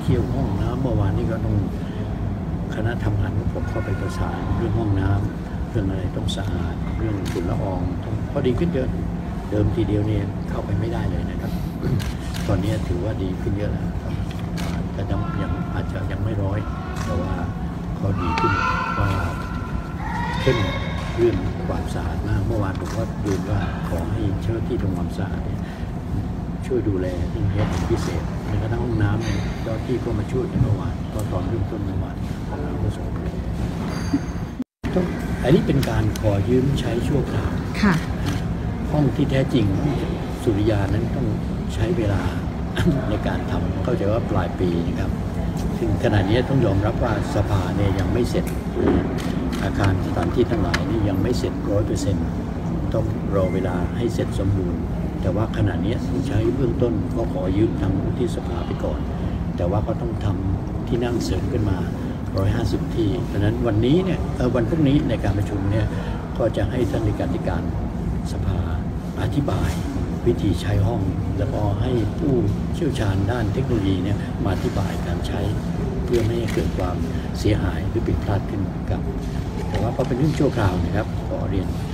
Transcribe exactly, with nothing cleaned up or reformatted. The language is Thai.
เกี่ยวห้องน้ำเมื่อวานนี้ก็ต้องคณะทำงานผมเข้าไปประสานเรื่องห้องน้ำเรื่องอะไรต้องสะอาดเรื่องฝุ่นละอองพอดีขึ้นเยอะเดิมทีเดียวเนี่ยเข้าไปไม่ได้เลยนะครับ ตอนนี้ถือว่าดีขึ้นเยอะแล้วครับแต่ยังยังอาจจะยังไม่ร้อยแต่ว่าเขาดีขึ้นว่าเข้มเรื่องความสะอาดมากเมื่อวานผมก็ดูว่าขอให้เจ้าหน้าที่ทำความสะอาดช่วยดูแลเรื่องนี้เป็นพิเศษในกระทั่งห้องน้ำเนี่ยเจ้าที่ก็มาช่วยกันเมื่อวานก็ตอนเริ่มต้นเมื่อวานของเราก็ส่งอันนี้เป็นการขอยืมใช้ชั่วคราวค่ะห้องที่แท้จริงสุริยานั้นต้องใช้เวลา ในการทำเข้าใจว่าปลายปีนะครับซึ่งขณะนี้ต้องยอมรับว่าสภาเนี่ยยังไม่เสร็จอาคารสถานที่ทั้งหลายนี่ยังไม่เสร็จร้อยเปอร์เซ็นต์ต้องรอเวลาให้เสร็จสมบูรณ์แต่ว่าขณะนี้ใช้เบื้องต้นก็ขอยืมทางที่สภาไปก่อนแต่ว่าก็ต้องทำที่นั่งเสริมขึ้นมาหนึ่งร้อยห้าสิบที่ดังนั้นวันนี้เนี่ยวันพรุ่งนี้ในการประชุมเนี่ยก็จะให้ท่านเลขาธิการสภาอธิบายวิธีใช้ห้องแล้วก็ให้ผู้เชี่ยวชาญด้านเทคโนโลยีเนี่ยมาอธิบายการใช้เพื่อไม่ให้เกิดความเสียหายหรือผิดพลาดขึ้นกับแต่ว่าพอเป็นเรื่องชั่วคราวนะครับขอเรียน